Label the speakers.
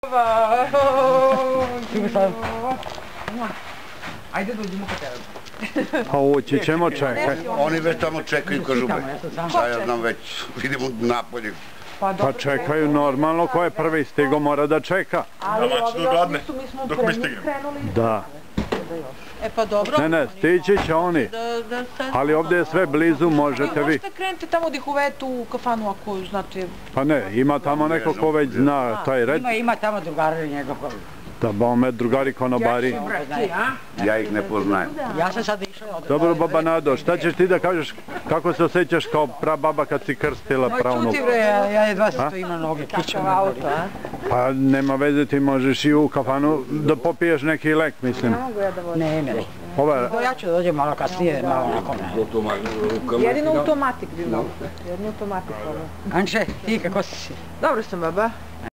Speaker 1: Ajde dođemo kod tebe.
Speaker 2: Pa ući ćemo, čekaj.
Speaker 3: Oni već tamo čekaju, kažu me. Šta ja znam već, vidimo napolje.
Speaker 2: Pa čekaju normalno, ko je prvi stigo mora da čeka.
Speaker 4: Domaći do gladne, dok mi stignemo.
Speaker 2: Da.
Speaker 5: E pa dobro.
Speaker 2: Ne, stići će oni. Ali ovdje je sve blizu, možete vi.
Speaker 5: Možete krenite tamo da ih uvedete u kafanu ako znate.
Speaker 2: Pa ne, ima tamo neko ko već zna taj red.
Speaker 1: Ima tamo drugari njega.
Speaker 2: Da bome drugari konobari.
Speaker 3: Ja ih ne poznajem.
Speaker 1: Ja sam sad išao.
Speaker 2: Dobro, baba Nado, šta ćeš ti da kažeš, kako se osjećaš kao prababa kad si krstila pravnu?
Speaker 1: Čuti bre, ja jedva se stojim na noge, kićem me boli.
Speaker 2: Pa nema veze, ti možeš i u kafanu da popiješ neki lek, mislim.
Speaker 1: Ne, ne. Ja ću dođem malo kasnije, malo nakon.
Speaker 5: Jedino automatik bi mogo. Jedino automatik.
Speaker 1: Anče, ti kako si?
Speaker 5: Dobro sam, baba.